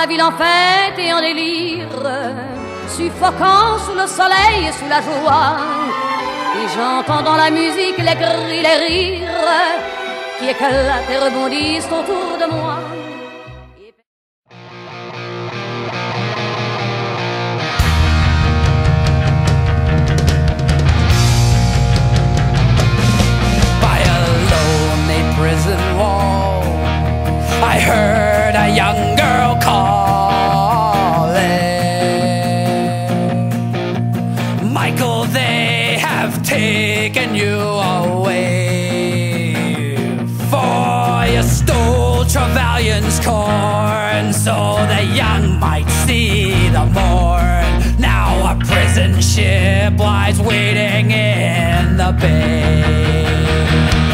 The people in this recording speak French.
ville en fête et en délire, suffocant sous le soleil et sous la joie. Et j'entends dans la musique les cris, les rires qui éclatent et rebondissent autour de moi. By a lonely prison wall, I heard a young girl calling. Michael, they have taken you away, for you stole Trevelyan's corn, so the young might see the morn. Now a prison ship lies waiting in the bay.